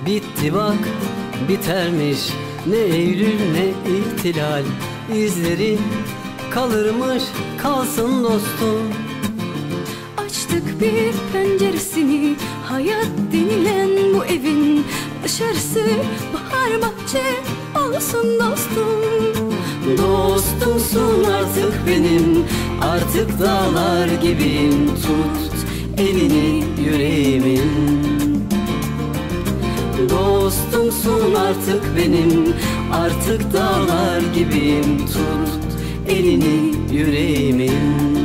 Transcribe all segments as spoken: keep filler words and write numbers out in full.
Bitti bak, bitermiş ne Eylül ne ihtilal. İzleri kalırmış, kalsın dostum. Açtık bir penceresini, hayat denilen bu evin. Dışarısı bahar bahçe olsun dostum. Dostumsun artık benim, artık dağlar gibiyim. Tut elini yüreğimin. Dostumsun artık benim, artık dağlar gibiyim. Tut elini yüreğimin.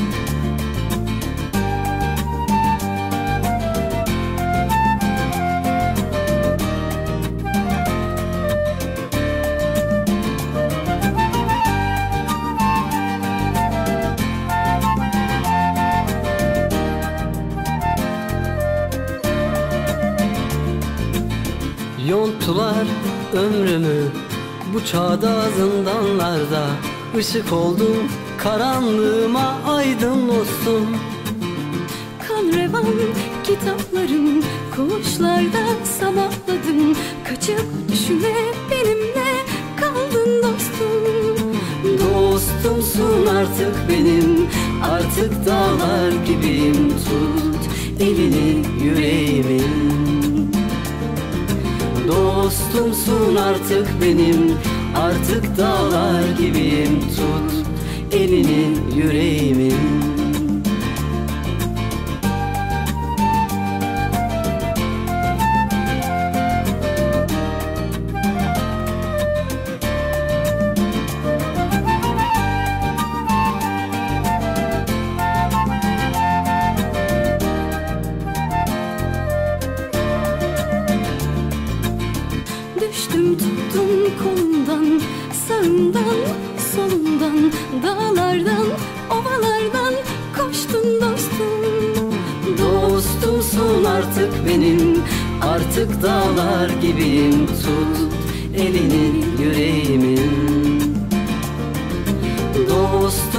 Yonttular ömrümü bu çağda zindanlarda. Işık oldum karanlığıma, aydın dostum. Kan revan kitaplarım, koğuşlarda sabahladım. Kaçıp düşüme benimle kaldın dostum. Dostumsun artık benim, artık dağlar gibiyim. Tut elini yüreğimin. Dostumsun artık benim, artık dağlar gibiyim. Tut elini yüreğimin. Düştüm tuttum kolundan, sağından solundan, dağlardan ovalardan koştun dostum. Dostumsun artık benim, artık dağlar gibiyim. Tut elini yüreğimin. Dostum